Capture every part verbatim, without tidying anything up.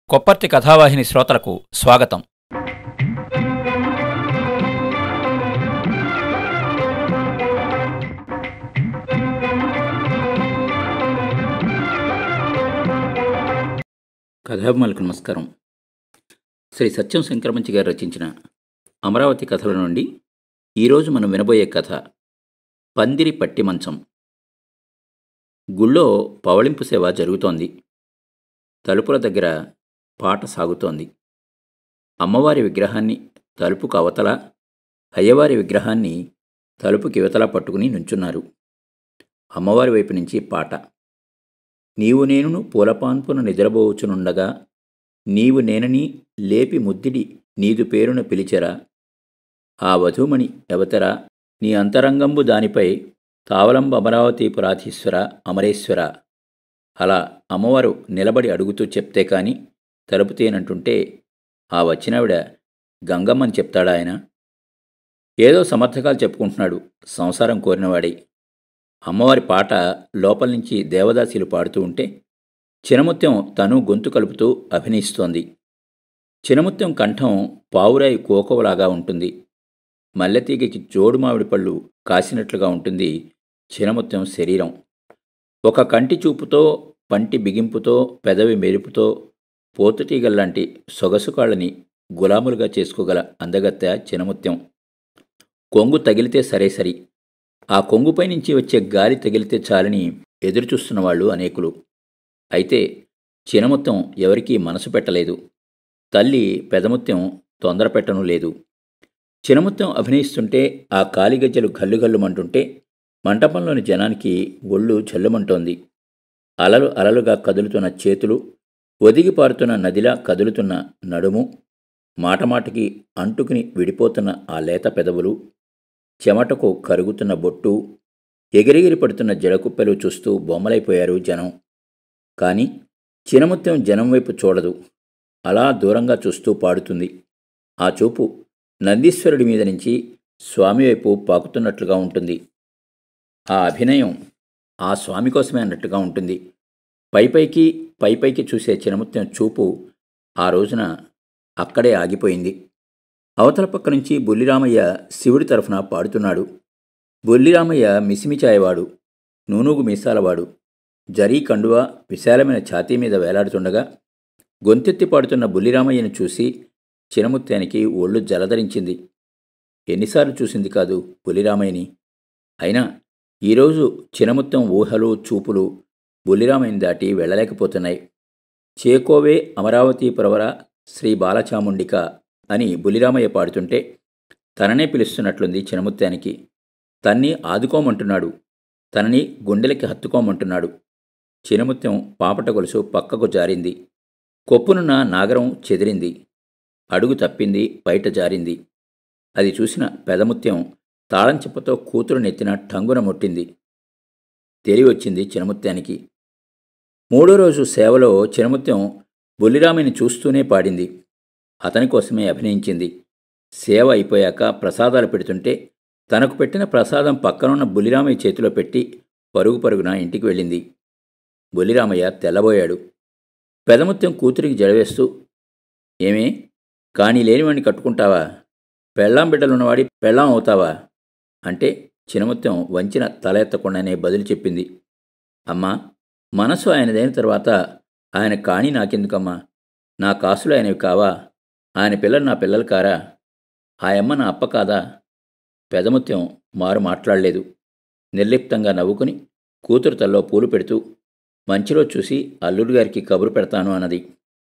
కొప్పర్తి కథావాహిని శ్రోతలకు స్వాగతం. కథాభిమానులకు నమస్కారం. శ్రీ సత్యం శంకరమంచి గారు రచించిన అమరావతి కథల నుండి ఈరోజు మనం వినబోయే కథ పందిరి పట్టి మంచం. గుళ్ళో పవళింపు సేవ జరుగుతోంది. తలుపుల దగ్గర పాట సాగుతోంది. అమ్మవారి విగ్రహాన్ని తలుపుకు అవతల, అయ్యవారి విగ్రహాన్ని తలుపుకి ఇవతల పట్టుకుని నుంచున్నారు. అమ్మవారి వైపు నుంచి పాట. నీవు నేనును పూలపాన్పున నిద్రబోచునుండగా, నీవు నేనని లేపి ముద్దిడి నీదు పేరున పిలిచెరా, ఆ వధూమణి ఎవతరా నీ అంతరంగంబు దానిపై తావలంబ అమరావతీపురాధీశ్వర అమరేశ్వర. అలా అమ్మవారు నిలబడి అడుగుతూ చెప్తే కాని తలుపుతేనంటుంటే ఆ వచ్చినవిడ గంగమ్మని చెప్తాడా ఆయన? ఏదో సమర్థకాలు చెప్పుకుంటున్నాడు సంసారం కోరినవాడై. అమ్మవారి పాట లోపల నుంచి దేవదాసీలు పాడుతూ ఉంటే చినముత్యం తను గొంతు కలుపుతూ అభినయిస్తోంది. చినముత్యం కంఠం పావురాయి కోకోవలాగా ఉంటుంది. మల్లెతీగకి జోడు మామిడి పళ్ళు కాసినట్లుగా ఉంటుంది చినముత్యం శరీరం. ఒక కంటి చూపుతో, పంటి బిగింపుతో, పెదవి మెరుపుతో పోతుటీగల్లాంటి సొగసు కాళ్ళని గులాములుగా చేసుకోగల అందగత్తె చినముత్యం. కొంగు తగిలితే సరే సరి, ఆ కొంగుపై నుంచి వచ్చే గాలి తగిలితే చాలని ఎదురుచూస్తున్న వాళ్ళు అనేకులు. అయితే చినముత్యం ఎవరికీ మనసు పెట్టలేదు. తల్లి పెదముత్యం తొందర పెట్టను లేదు. చినముత్యం అభినయిస్తుంటే ఆ కాలిగజ్జలు గల్లుగల్లుమంటుంటే మంటపంలోని జనానికి ఒళ్ళు జల్లుమంటోంది. అలలు అలలుగా కదులుతున్న చేతులు, ఒదిగి పారుతున్న నదిలా కదులుతున్న నడుము, మాటమాటకి అంటుకుని విడిపోతున్న ఆ లేత పెదవులు, చెమటకు కరుగుతున్న బొట్టు, ఎగిరెగిరి పడుతున్న జడకుప్పెలు చూస్తూ బొమ్మలైపోయారు జనం. కానీ చినముత్యం జనం వైపు చూడదు. అలా దూరంగా చూస్తూ పాడుతుంది. ఆ చూపు నందీశ్వరుడి మీద నుంచి స్వామి వైపు పాకుతున్నట్లుగా ఉంటుంది. ఆ అభినయం ఆ స్వామి కోసమే అన్నట్టుగా ఉంటుంది. పైపైకి పైపైకి చూసే చినముత్యం చూపు ఆ రోజున అక్కడే ఆగిపోయింది. అవతల పక్క నుంచి బుల్లిరామయ్య శివుడి తరఫున పాడుతున్నాడు. బుల్లిరామయ్య మిసిమిచాయవాడు, నూనూగు మీసాలవాడు. జరీ కండువా విశాలమైన ఛాతీ మీద వేలాడుతుండగా గొంతెత్తి పాడుతున్న బుల్లిరామయ్యను చూసి చినముత్యానికి ఒళ్ళు జలధరించింది. ఎన్నిసార్లు చూసింది కాదు బుల్లిరామయ్యని. అయినా ఈరోజు చినముత్యం ఊహలు చూపులు బుల్లిరామయ్యని దాటి వెళ్ళలేకపోతున్నాయి. చేకోవే అమరావతి ప్రవర శ్రీ బాలచాముండిక అని బుల్లిరామయ్య పాడుతుంటే తననే పిలుస్తున్నట్లుంది చినముత్యానికి. తన్ని ఆదుకోమంటున్నాడు, తనని గుండెలకి హత్తుకోమంటున్నాడు. చినముత్యం పాపట గొలుసు పక్కకు జారింది. కొప్పునున్న నాగరం చెదిరింది. అడుగు తప్పింది, బయట జారింది. అది చూసిన పెదముత్యం తాళం చెప్పతో కూతురు నెత్తిన టంగున ముట్టింది. తెలివొచ్చింది చినముత్యానికి. మూడో రోజు సేవలో చినముత్యం బుల్లిరామయ్యని చూస్తూనే పాడింది. అతని కోసమే అభినయించింది. సేవ అయిపోయాక ప్రసాదాలు పెడుతుంటే తనకు పెట్టిన ప్రసాదం పక్కనున్న బుల్లిరామయ్య చేతిలో పెట్టి పరుగు పరుగున ఇంటికి వెళ్ళింది. బుల్లిరామయ్య తెల్లబోయాడు. పెదముత్యం కూతురికి జడవేస్తూ, ఏమే కానీ లేనివాడిని కట్టుకుంటావా? పెళ్ళాం బిడ్డలున్నవాడి పెళ్ళాం అవుతావా అంటే చినముత్యం వంచిన తల ఎత్తకుండానే బదులు చెప్పింది. అమ్మా, మనసు ఆయనదైన తర్వాత ఆయన కాని నాకెందుకమ్మా? నా కాసులు ఆయనవి కావా? ఆయన పిల్లలు నా పిల్లలు కారా? ఆయమ్మ నా అప్ప కాదా? పెదముత్యం మారు మాట్లాడలేదు. నిర్లిప్తంగా నవ్వుకుని కూతురు తల్లో పూలు పెడుతూ మంచిలో చూసి అల్లుడు గారికి కబురు పెడతాను అన్నది.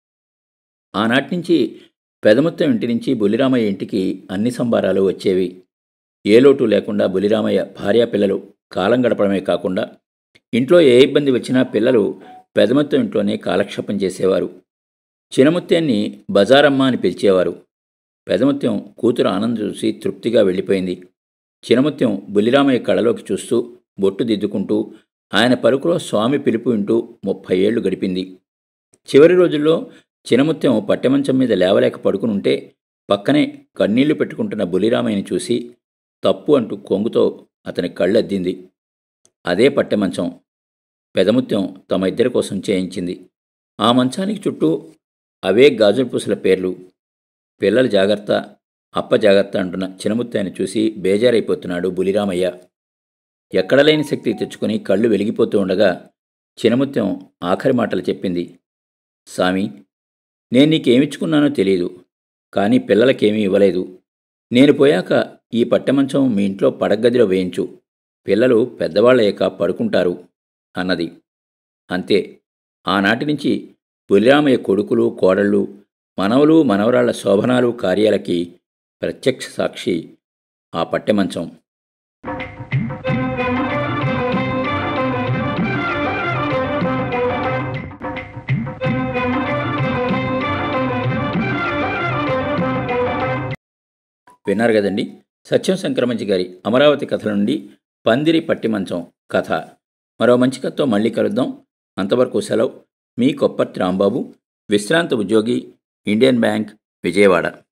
ఆనాటినుంచి పెదముత్యం ఇంటి నుంచి బుల్లిరామయ్య ఇంటికి అన్ని సంబారాలు వచ్చేవి. ఏ లోటు లేకుండా బుల్లిరామయ్య భార్యాపిల్లలు కాలం గడపడమే కాకుండా ఇంట్లో ఏ ఇబ్బంది వచ్చినా పిల్లలు పెదముత్యం ఇంట్లోనే కాలక్షేపం చేసేవారు. చినముత్యాన్ని బజారమ్మ అని పిలిచేవారు. పెదముత్యం కూతురు ఆనందం చూసి తృప్తిగా వెళ్ళిపోయింది. చినముత్యం బుల్లిరామయ్య కళ్ళలోకి చూస్తూ బొట్టు దిద్దుకుంటూ ఆయన పలుకులో స్వామి పిలుపు వింటూ ముప్పై ఏళ్లు గడిపింది. చివరి రోజుల్లో చినముత్యం పట్టెమంచం మీద లేవలేక పడుకునుంటే పక్కనే కన్నీళ్లు పెట్టుకుంటున్న బుల్లిరామయ్యని చూసి తప్పు అంటూ కొంగుతో అతని కళ్ళద్దింది. అదే పట్టెమంచం పెదముత్యం తమ ఇద్దరి కోసం చేయించింది. ఆ మంచానికి చుట్టూ అవే గాజుల పూసల పేర్లు. పిల్లలు జాగ్రత్త, అప్ప జాగ్రత్త అంటున్న చినముత్యాన్ని చూసి బేజారైపోతున్నాడు బులిరామయ్య. ఎక్కడలేని శక్తి తెచ్చుకుని కళ్ళు వెలిగిపోతూ ఉండగా చినముత్యం ఆఖరి మాటలు చెప్పింది. సామి, నేను నీకేమిచ్చుకున్నానో తెలియదు, కానీ పిల్లలకేమీ ఇవ్వలేదు. నేను పోయాక ఈ పట్టెమంచం మీ ఇంట్లో పడగదిలో వేయించు, పిల్లలు పెద్దవాళ్ళయ్యాక పడుకుంటారు అన్నది. అంతే. ఆనాటి నుంచి బులిరామయ్య కొడుకులు, కోడళ్ళు, మనవలు, మనవరాళ్ల శోభనాలు, కార్యాలకి ప్రత్యక్ష సాక్షి ఆ పట్టెమంచం. విన్నారు కదండి, సత్యం శంకరమంచి గారి అమరావతి కథల నుండి పందిరి పట్టిమంచం కథ. మరో మంచి కథతో మళ్ళీ కలుద్దాం. అంతవరకు సెలవు. మీ కొప్పర్తి రాంబాబు, విశ్రాంత ఉద్యోగి, ఇండియన్ బ్యాంక్, విజయవాడ.